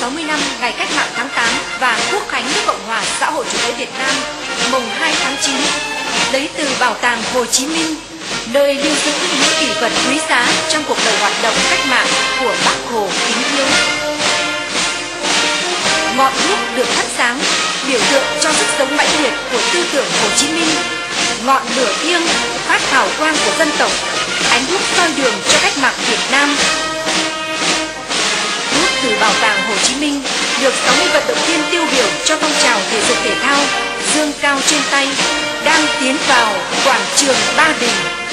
60 năm ngày Cách mạng tháng 8 và Quốc khánh nước Cộng hòa xã hội chủ nghĩa Việt Nam mùng 2 tháng 9, lấy từ Bảo tàng Hồ Chí Minh, nơi lưu giữ những kỷ vật quý giá trong cuộc đời hoạt động cách mạng của Bác Hồ kính yêu. Ngọn đuốc được thắp sáng, biểu tượng cho sức sống mãnh liệt của tư tưởng Hồ Chí Minh. Ngọn lửa thiêng phát hào quang của dân tộc, ánh đuốc soi đường cho cách mạng Việt Nam. Đuốc từ Bảo tàng Hồ Chí Minh được 60 vận động viên tiêu biểu cho phong trào thể dục thể thao dương cao trên tay đang tiến vào quảng trường Ba Đình.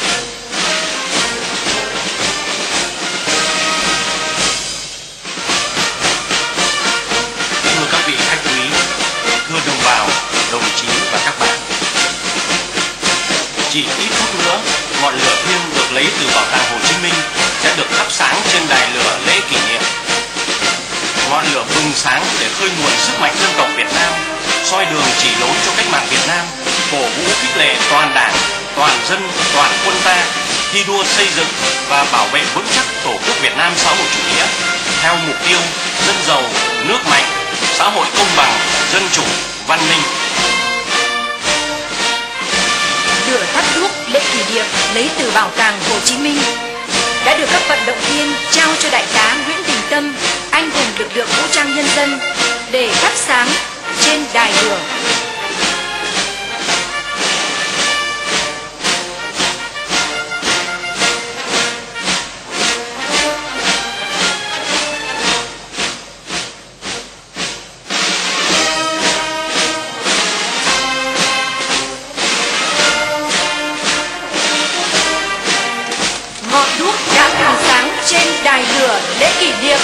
Thưa các vị khách quý, thưa đồng bào, đồng chí và các bạn, chỉ ít phút nữa, ngọn lửa thiêng được lấy từ Bảo tàng Hồ Chí Minh sẽ được thắp sáng trên đài lửa lễ kỷ niệm. Ngọn lửa bừng sáng để khơi nguồn sức mạnh dân tộc Việt Nam, soi đường chỉ lối cho cách mạng Việt Nam, cổ vũ khích lệ toàn đảng, toàn dân, toàn quân ta thi đua xây dựng và bảo vệ vững chắc Tổ quốc Việt Nam xã hội chủ nghĩa theo mục tiêu dân giàu, nước mạnh, xã hội công bằng, dân chủ, văn minh. Lửa thắp đuốc lễ kỷ niệm lấy từ Bảo tàng Hồ Chí Minh đã được các vận động viên trao cho Đại tá Nguyễn Đình Tâm, anh hùng lực lượng vũ trang nhân dân, để thắp sáng trên đài lửa. Ngọn đuốc đã hào sáng trên đài lửa lễ kỷ niệm.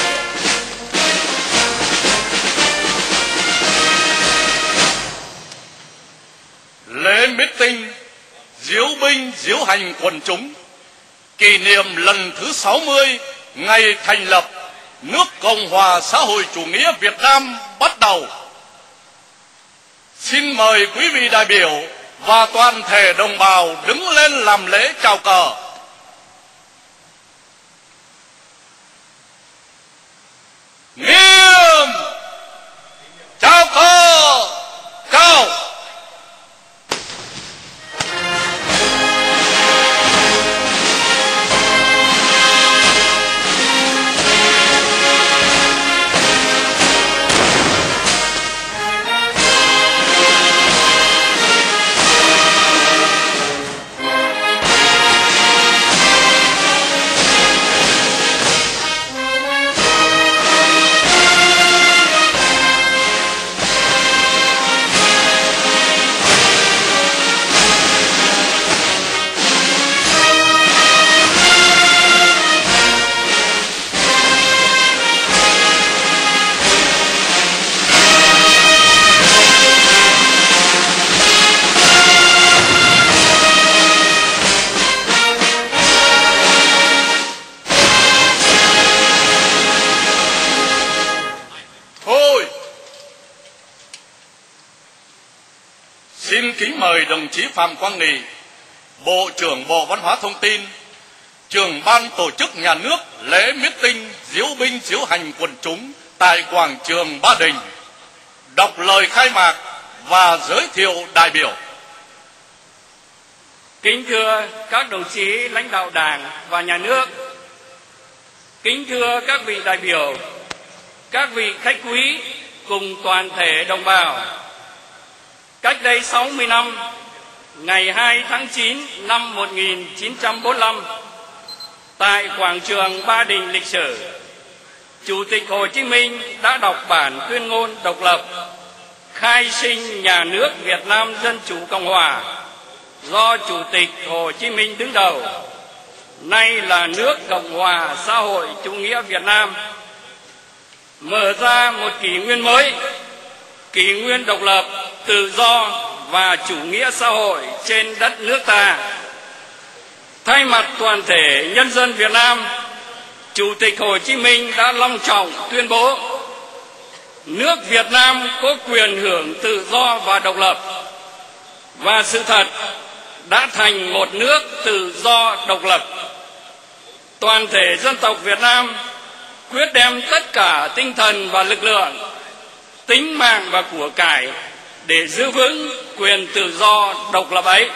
Lễ meeting diễu binh diễu hành quần chúng kỷ niệm lần thứ 60 ngày thành lập nước Cộng hòa xã hội chủ nghĩa Việt Nam bắt đầu. Xin mời quý vị đại biểu và toàn thể đồng bào đứng lên làm lễ chào cờ. Nghiêm chào cờ, chào. Xin kính mời đồng chí Phạm Quang Nghị, Bộ trưởng Bộ Văn hóa Thông tin, trưởng ban tổ chức nhà nước lễ meeting diễu binh diễu hành quần chúng tại quảng trường Ba Đình, đọc lời khai mạc và giới thiệu đại biểu. Kính thưa các đồng chí lãnh đạo Đảng và Nhà nước, kính thưa các vị đại biểu, các vị khách quý cùng toàn thể đồng bào. Cách đây 60 năm, ngày 2 tháng 9 năm 1945, tại quảng trường Ba Đình lịch sử, Chủ tịch Hồ Chí Minh đã đọc bản tuyên ngôn độc lập, khai sinh nhà nước Việt Nam Dân Chủ Cộng Hòa, do Chủ tịch Hồ Chí Minh đứng đầu, nay là nước Cộng Hòa xã hội chủ nghĩa Việt Nam, mở ra một kỷ nguyên mới, kỷ nguyên độc lập, tự do và chủ nghĩa xã hội trên đất nước ta. Thay mặt toàn thể nhân dân Việt Nam, Chủ tịch Hồ Chí Minh đã long trọng tuyên bố: nước Việt Nam có quyền hưởng tự do và độc lập, và sự thật đã thành một nước tự do độc lập. Toàn thể dân tộc Việt Nam quyết đem tất cả tinh thần và lực lượng, tính mạng và của cải để giữ vững quyền tự do độc lập ấy.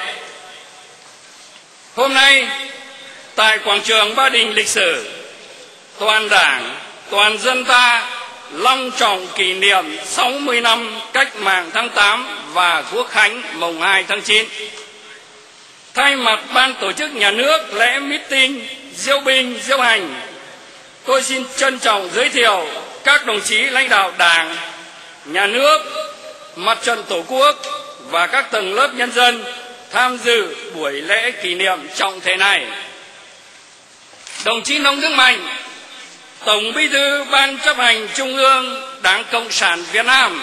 Hôm nay, tại quảng trường Ba Đình lịch sử, toàn Đảng, toàn dân ta long trọng kỷ niệm 60 năm Cách mạng tháng 8 và Quốc khánh mùng 2 tháng 9. Thay mặt Ban tổ chức nhà nước lễ meeting diễu binh diễu hành, tôi xin trân trọng giới thiệu các đồng chí lãnh đạo Đảng, Nhà nước, Mặt trận Tổ quốc và các tầng lớp nhân dân tham dự buổi lễ kỷ niệm trọng thể này. Đồng chí Nông Đức Mạnh, Tổng Bí thư Ban chấp hành Trung ương Đảng Cộng sản Việt Nam.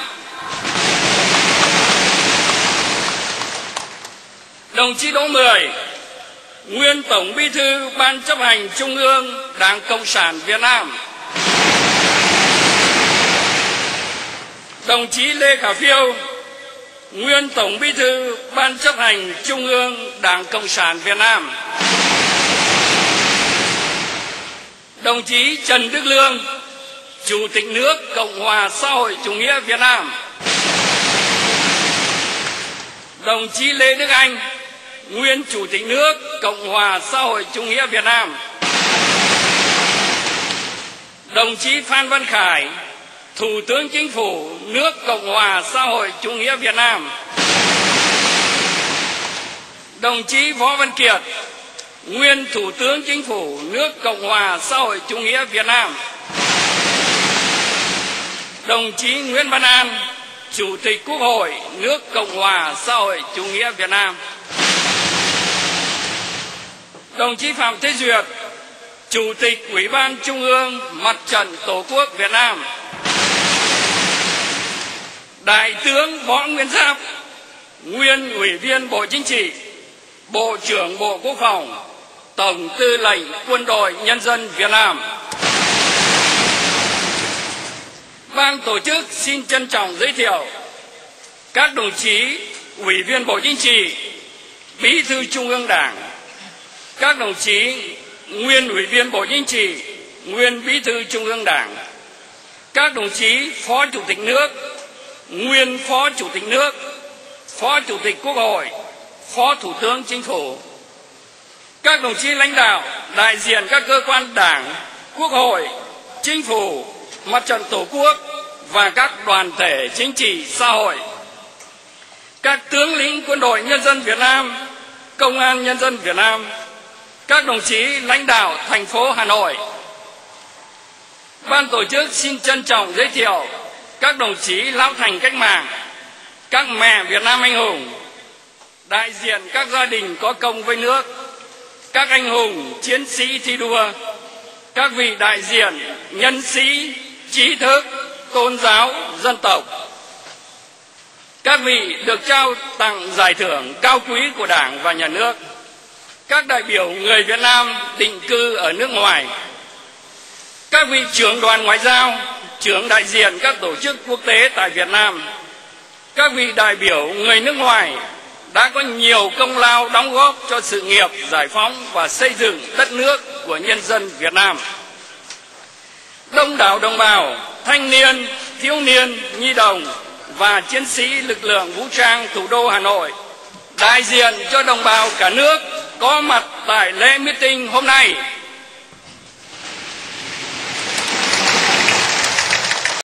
Đồng chí Đỗ Mười, nguyên Tổng Bí thư Ban chấp hành Trung ương Đảng Cộng sản Việt Nam. Đồng chí Lê Khả Phiêu, nguyên Tổng Bí thư Ban chấp hành Trung ương Đảng Cộng sản Việt Nam. Đồng chí Trần Đức Lương, Chủ tịch nước Cộng hòa xã hội chủ nghĩa Việt Nam. Đồng chí Lê Đức Anh, nguyên Chủ tịch nước Cộng hòa xã hội chủ nghĩa Việt Nam. Đồng chí Phan Văn Khải, Thủ tướng Chính phủ nước Cộng hòa xã hội chủ nghĩa Việt Nam. Đồng chí Võ Văn Kiệt, nguyên Thủ tướng Chính phủ nước Cộng hòa xã hội chủ nghĩa Việt Nam. Đồng chí Nguyễn Văn An, Chủ tịch Quốc hội nước Cộng hòa xã hội chủ nghĩa Việt Nam. Đồng chí Phạm Thế Duyệt, Chủ tịch Ủy ban Trung ương Mặt trận Tổ quốc Việt Nam. Đại tướng Võ Nguyên Giáp, nguyên Ủy viên Bộ Chính trị, Bộ trưởng Bộ Quốc phòng, Tổng Tư lệnh Quân đội Nhân dân Việt Nam. Ban tổ chức xin trân trọng giới thiệu các đồng chí Ủy viên Bộ Chính trị, Bí thư Trung ương Đảng, các đồng chí nguyên Ủy viên Bộ Chính trị, nguyên Bí thư Trung ương Đảng, các đồng chí Phó Chủ tịch nước, nguyên Phó Chủ tịch nước, Phó Chủ tịch Quốc hội, Phó Thủ tướng Chính phủ, các đồng chí lãnh đạo đại diện các cơ quan Đảng, Quốc hội, Chính phủ, Mặt trận Tổ quốc và các đoàn thể chính trị xã hội, các tướng lĩnh Quân đội Nhân dân Việt Nam, Công an Nhân dân Việt Nam, các đồng chí lãnh đạo thành phố Hà Nội. Ban tổ chức xin trân trọng giới thiệu các đồng chí lão thành cách mạng, các mẹ Việt Nam anh hùng, đại diện các gia đình có công với nước, các anh hùng chiến sĩ thi đua, các vị đại diện nhân sĩ, trí thức, tôn giáo, dân tộc, các vị được trao tặng giải thưởng cao quý của Đảng và Nhà nước, các đại biểu người Việt Nam định cư ở nước ngoài, các vị trưởng đoàn ngoại giao, trưởng đại diện các tổ chức quốc tế tại Việt Nam, các vị đại biểu người nước ngoài đã có nhiều công lao đóng góp cho sự nghiệp giải phóng và xây dựng đất nước của nhân dân Việt Nam. Đông đảo đồng bào, thanh niên, thiếu niên, nhi đồng và chiến sĩ lực lượng vũ trang thủ đô Hà Nội đại diện cho đồng bào cả nước có mặt tại lễ meeting hôm nay